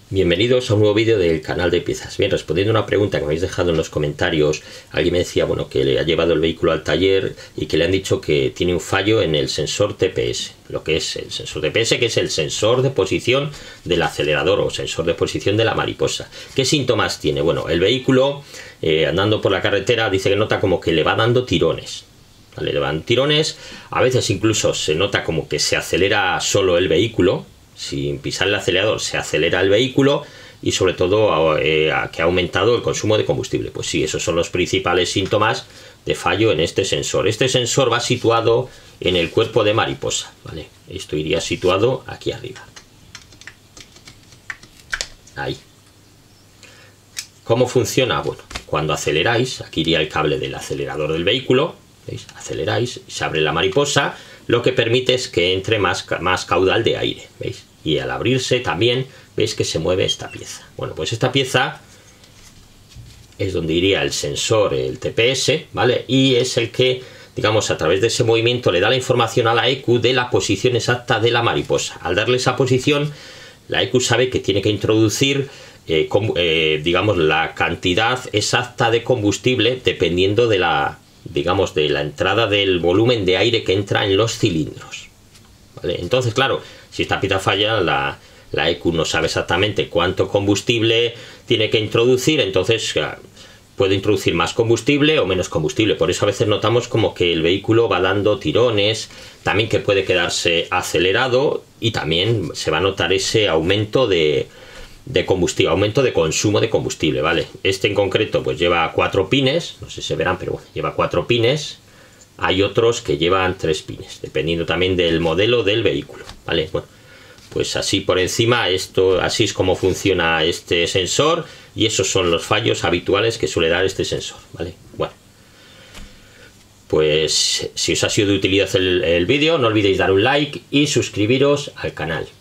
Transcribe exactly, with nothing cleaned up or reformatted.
Bienvenidos a un nuevo vídeo del canal de piezas. Bien, respondiendo a una pregunta que me habéis dejado en los comentarios, alguien me decía, bueno, que le ha llevado el vehículo al taller y que le han dicho que tiene un fallo en el sensor T P S. Lo que es el sensor T P S, que es el sensor de posición del acelerador o sensor de posición de la mariposa. ¿Qué síntomas tiene? Bueno, el vehículo, eh, andando por la carretera, dice que nota como que le va dando tirones. ¿Vale? Le van tirones, a veces incluso se nota como que se acelera solo el vehículo. Sin pisar el acelerador se acelera el vehículo y sobre todo eh, que ha aumentado el consumo de combustible. Pues sí, esos son los principales síntomas de fallo en este sensor. Este sensor va situado en el cuerpo de mariposa, ¿vale? Esto iría situado aquí arriba. Ahí. ¿Cómo funciona? Bueno, cuando aceleráis, aquí iría el cable del acelerador del vehículo, ¿veis? Aceleráis, se abre la mariposa, lo que permite es que entre más, más caudal de aire, ¿veis? Y al abrirse también veis que se mueve esta pieza. Bueno, pues esta pieza es donde iría el sensor, el T P S, ¿vale? Y es el que, digamos, a través de ese movimiento le da la información a la E Q de la posición exacta de la mariposa. Al darle esa posición, la E Q sabe que tiene que introducir, eh, com, eh, digamos, la cantidad exacta de combustible dependiendo de la, digamos, de la entrada del volumen de aire que entra en los cilindros, ¿vale? Entonces, claro, si esta pieza falla, la, la E Q no sabe exactamente cuánto combustible tiene que introducir, entonces puede introducir más combustible o menos combustible. Por eso a veces notamos como que el vehículo va dando tirones, también que puede quedarse acelerado y también se va a notar ese aumento de, de combustible, aumento de consumo de combustible, ¿vale? Este en concreto pues lleva cuatro pines, no sé si se verán, pero bueno, lleva cuatro pines. Hay otros que llevan tres pines, dependiendo también del modelo del vehículo, ¿vale? Bueno, pues así por encima, esto, así es como funciona este sensor y esos son los fallos habituales que suele dar este sensor, ¿vale? Bueno, pues si os ha sido de utilidad el, el vídeo, no olvidéis dar un like y suscribiros al canal.